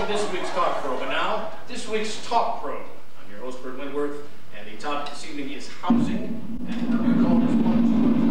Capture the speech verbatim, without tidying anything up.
this week's Talk Pro. But now, this week's Talk Pro. I'm your host, Bert Wentworth, and the topic this evening is housing. And our new call is one, two,